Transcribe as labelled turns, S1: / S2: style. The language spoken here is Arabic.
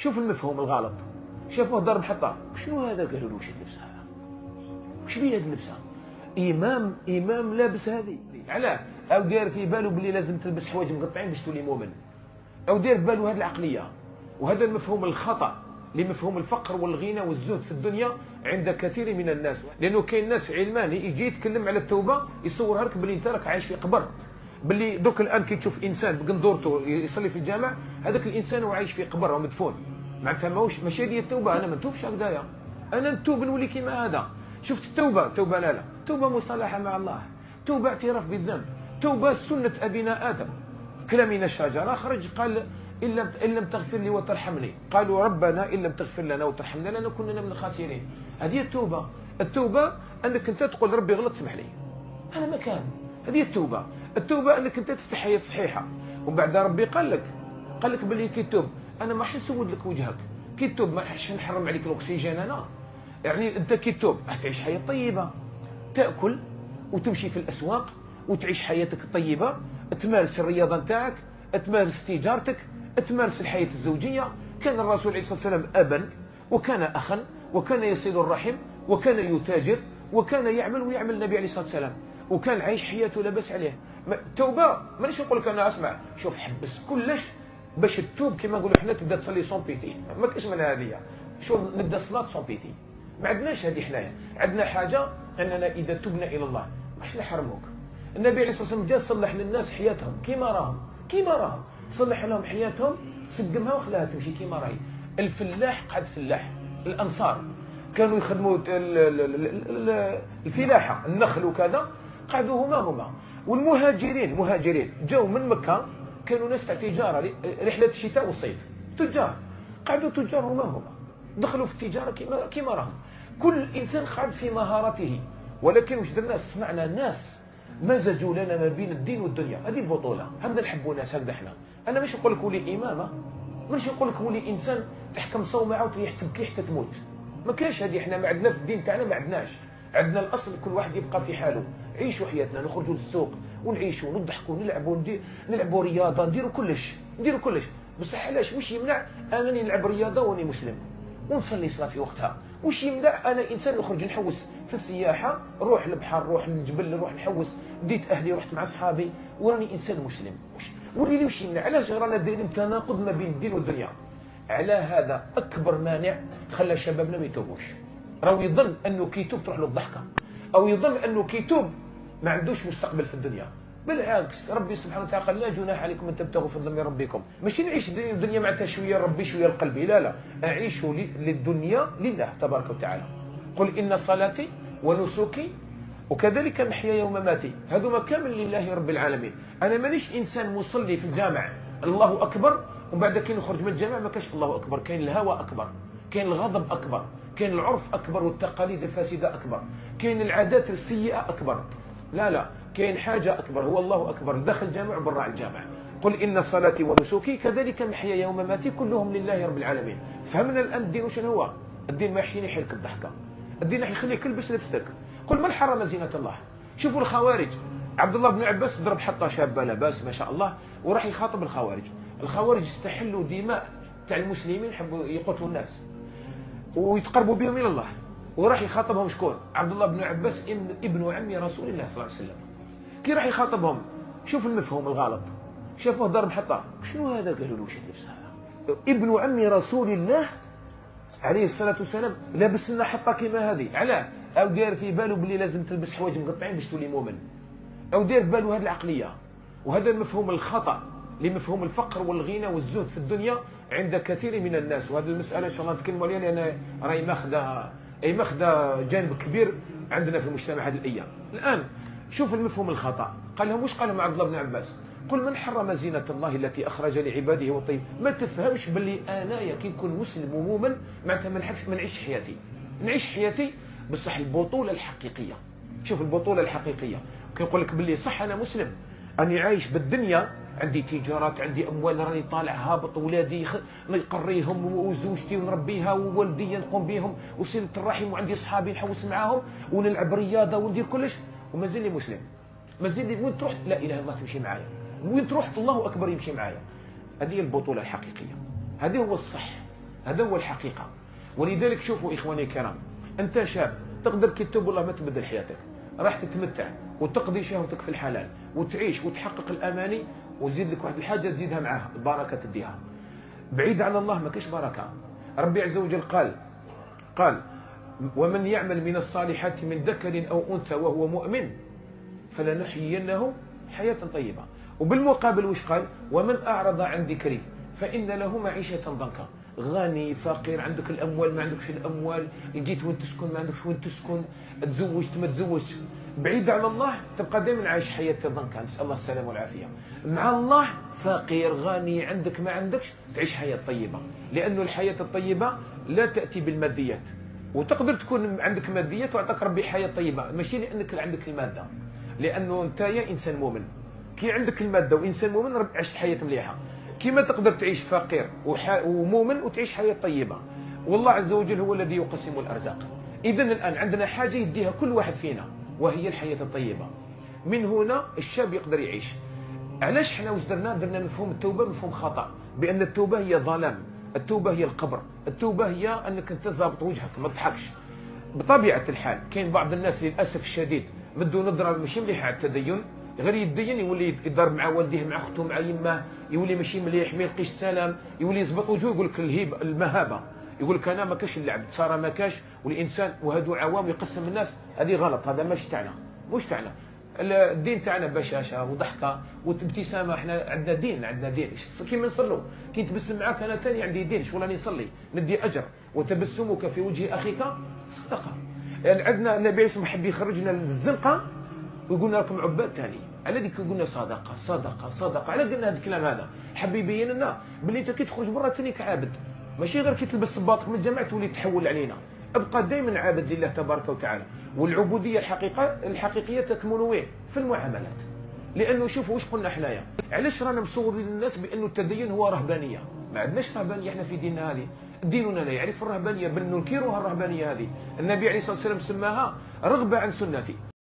S1: شوف المفهوم الغلط، شافوه دار محطة، شنو هذا؟ قالوا له واش اللبسه هذا؟ واش بيه هاد اللبسه؟ امام لابس هذه، علاه؟ او داير في باله باللي لازم تلبس حوايج مقطعين باش تولي مؤمن، او داير في باله هذه العقليه. وهذا المفهوم الخطا لمفهوم الفقر والغنى والزهد في الدنيا عند كثير من الناس، لانه كاين ناس علماني يجي يتكلم على التوبه يصورها لك باللي انت راك عايش في قبر، باللي دوك الان كي تشوف انسان بقندورته يصلي في الجامع، هذاك الانسان هو عايش في قبر ومدفون، معناتها ماشي هذه التوبه. انا ما نتوبش هكذايا، انا نتوب نولي كيما هذا. شفت التوبه لا توبه مصالحه مع الله، توبه اعتراف بالذنب، توبه سنه ابينا ادم، كلا من الشجره خرج قال إن لم تغفر لي وترحمني، قالوا ربنا إن لم تغفر لنا وترحمنا لنكونن من الخاسرين. هذه التوبة أنك أنت تقول ربي غلط سمح لي، أنا ما كان. هذه التوبة أنك أنت تفتح حياة صحيحة، ومن بعد ربي قال لك باللي كي تتوب أنا ما راحش نسود لك وجهك، كي تتوب ما راحش نحرم عليك الأكسجين أنا، يعني أنت كي تتوب تعيش حياة طيبة، تأكل وتمشي في الأسواق وتعيش حياتك الطيبة، تمارس الرياضة نتاعك، تمارس تجارتك، تمارس الحياة الزوجية. كان الرسول عليه الصلاة والسلام أبا، وكان أخا، وكان يصل الرحم، وكان يتاجر، وكان يعمل ويعمل النبي عليه الصلاة والسلام، وكان عايش حياته لا بأس عليه. التوبة مانيش نقول لك أنا أسمع شوف حبس كلش باش تتوب كما نقولوا حنا تبدا تصلي سون بيتي، ما كاينش من هذه. شو نبدا الصلاة سون بيتي، ما عندناش هذه حنايا، عندنا حاجة أننا إذا تبنا إلى الله ماش نحرموك. النبي عليه الصلاة والسلام جا صلح للناس حياتهم كيما راهم، صلح لهم حياتهم، سقمها وخلاها تمشي كيما راهي. الفلاح قعد فلاح، الانصار كانوا يخدموا الفلاحه، النخل وكذا، قعدوا هما والمهاجرين جاوا من مكه، كانوا ناس تاع تجاره، رحله الشتاء والصيف، تجار، قعدوا تجار هما دخلوا في التجاره كيما راهم. كل انسان قعد في مهارته، ولكن واش درنا؟ سمعنا الناس مزجوا لنا ما بين الدين والدنيا. هذه البطوله، هبدا نحبوا ناس هكذا حنا. انا ماشي نقول لك ولي امامه، ماشي نقول لك ولي انسان تحكم صومعه وتريح تبكي حتى تموت، ما كاينش هذه. حنا ما عندنا في الدين تاعنا، ما عندناش. عندنا الاصل كل واحد يبقى في حاله، عيشوا حياتنا، نخرجوا للسوق ونعيشوا ونضحكوا ونلعبوا، نلعبوا رياضه، نديروا كلش. بصح علاش؟ واش يمنع انني نلعب رياضه واني مسلم ونصلي صلاه في وقتها؟ واش يمنع انا انسان نخرج نحوس في السياحه، نروح للبحر، نروح للجبل، نروح نحوس، ديت اهلي، رحت مع صحابي وراني انسان مسلم؟ وريني واش يمنع؟ علاش رانا دايرين تناقض ما بين الدين والدنيا؟ على هذا اكبر مانع خلى شبابنا ما يتوبوش. راهو يظن انه كي يتوب تروح له الضحكه، او يظن انه كي يتوب ما عندوش مستقبل في الدنيا. بالعكس، ربي سبحانه وتعالى قال لا جناح عليكم ان تبتغوا فضلا من ربكم. ماشي نعيش الدنيا معناتها شويه ربي شويه القلبي، لا، اعيشوا للدنيا لله تبارك وتعالى. قل ان صلاتي ونسكي وكذلك محياي ومماتي هذوما كامل لله رب العالمين. انا مانيش انسان مصلي في الجامع الله اكبر ومن بعد كي نخرج من الجامع ما كاش الله اكبر، كاين الهوى اكبر، كاين الغضب اكبر، كاين العرف اكبر والتقاليد الفاسده اكبر، كاين العادات السيئه اكبر. لا، كاين حاجه اكبر، هو الله اكبر داخل الجامع وبرا الجامع. قل ان صلاتي ونسكي كذلك محياي ومماتي كلهم لله رب العالمين. فهمنا الان الدين شنو هو؟ الدين ما يحييني يحيلك الضحكه، الدين راح يخليك تلبس لبستك. قل من حرم زينه الله. شوفوا الخوارج، عبد الله بن عباس ضرب حطه شابه لاباس ما شاء الله، وراح يخاطب الخوارج استحلوا دماء تاع المسلمين، حبوا يقتلوا الناس ويتقربوا بهم الى الله، وراح يخاطبهم شكون؟ عبد الله بن عباس ابن عم رسول الله صلى الله عليه وسلم. كي راح يخاطبهم شوف المفهوم الغلط، شافوه ضرب حطه، شنو هذا؟ قالوا له واش اللبس هذا؟ ابن عم رسول الله عليه الصلاه والسلام لابس لنا حطه كيما هذه، علاه؟ او داير في باله باللي لازم تلبس حوايج مقطعين باش تولي مؤمن، او داير في باله هذه العقليه. وهذا المفهوم الخطا لمفهوم الفقر والغنى والزهد في الدنيا عند كثير من الناس. وهذه المساله ان شاء الله نتكلموا عليها لان راهي ماخذه جانب كبير عندنا في المجتمع هذه الايام. الان شوف المفهوم الخطا، قال لهم واش قال لهم عبد الله بن عباس؟ قل من حرم زينه الله التي اخرج لعباده والطيب. ما تفهمش باللي انايا كي نكون مسلم ومؤمن معناتها ما نحبش ما نعيش حياتي بصح البطوله الحقيقيه. شوف البطوله الحقيقيه، كيقول لك باللي صح انا مسلم، اني عايش بالدنيا، عندي تجارات، عندي اموال، راني طالع هابط، ولادي نقريهم وزوجتي ونربيها ووالدي نقوم بهم وصله الرحم، وعندي صحابي نحوس معاهم ونلعب رياضه وندير كلش، ومازال لي مسلم. مازال لي وين تروح لا اله الا الله تمشي معايا، وين تروح الله اكبر يمشي معايا. هذه البطوله الحقيقيه، هذه هو الصح، هذا هو الحقيقه. ولذلك شوفوا اخواني الكرام، انت شاب تقدر كي تتوب والله ما تبدل حياتك، راح تتمتع وتقضي شهوتك في الحلال وتعيش وتحقق الاماني، وزيد لك واحد الحاجه تزيدها معاها، البركه تديها. بعيد عن الله ما كاينش بركه. ربي عز وجل قال ومن يعمل من الصالحات من ذكر او انثى وهو مؤمن فلنحيينه حياه طيبه. وبالمقابل وش قال؟ ومن اعرض عن ذكري فان له معيشه ضنكا. غني فقير، عندك الاموال ما عندكش الاموال، لقيت وين تسكن ما عندكش وين تسكن، تزوجت ما تزوجتش، بعيد عن الله تبقى دائما عايش حياه ضنكا، نسال الله السلامه والعافيه. مع الله فقير غني عندك ما عندكش تعيش حياه طيبه، لانه الحياه الطيبه لا تاتي بالماديات. وتقدر تكون عندك ماديات وعطاك ربي حياه طيبه، ماشي لانك عندك الماده، لانه انت يا انسان مؤمن كي عندك الماده وانسان مؤمن ربي عشت حياه مليحه. كيما تقدر تعيش فقير ومؤمن وتعيش حياه طيبه، والله عز وجل هو الذي يقسم الارزاق. اذا الان عندنا حاجه يديها كل واحد فينا وهي الحياه الطيبه. من هنا الشاب يقدر يعيش. علاش حنا واش درنا مفهوم التوبه مفهوم خطا، بان التوبه هي ظلام، التوبه هي القبر، التوبه هي انك انت ظابط وجهك ما تضحكش. بطبيعه الحال كاين بعض الناس للاسف الشديد مدوا نظره ماشي مليحه على التدين، غير يدين يولي يضرب مع والديه مع اخته مع يماه، يولي ماشي مليح ما يلقيش السلام، يولي يزبط وجهه يقول لك المهابه، يقول لك انا ما كاش اللعب صار ما كاش، والانسان وهادو عوام يقسم الناس، هذه غلط، هذا ماشي تاعنا، مش تاعنا. الدين تاعنا بشاشه وضحكه وابتسامه، احنا عندنا دين، عندنا دين كيما نصلوا، كي نتبسم معاك انا ثاني عندي دين، شغل راني نصلي ندي اجر، وتبسمك في وجه اخيك صدقه. يعني عندنا النبي عليه حب يخرجنا للزنقه ويقولنا راكم عباد ثاني، على ذيك قلنا صدقه صدقه صدقه، على قلنا هذا الكلام هذا؟ حب يبين لنا باللي انت كي تخرج برا ثاني كعابد، ماشي غير كي تلبس الباطق من الجامع تولي تحول علينا، ابقى دائما عابد لله تبارك وتعالى. والعبوديه الحقيقيه تكمن وين؟ في المعاملات. لانه شوفوا واش قلنا حنايا، علاش رانا مصورين للناس بانه التدين هو رهبانيه؟ ما عندناش رهبانيه احنا في ديننا هذه، ديننا لا يعرف الرهبانيه بل ننكرها الرهبانيه هذه. النبي عليه الصلاه والسلام سماها رغبه عن سنتي.